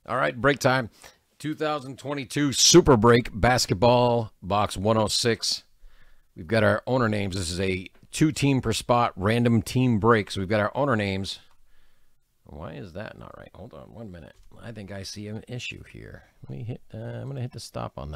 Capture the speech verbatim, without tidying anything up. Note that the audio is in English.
All right, break time. two thousand twenty-two Super Break Basketball Box one oh six. We've got our owner names. This is a two-team per spot random team break. So we've got our owner names. Why is that not right? Hold on one minute. I think I see an issue here. Let me hit. Uh, I'm going to hit the stop on that.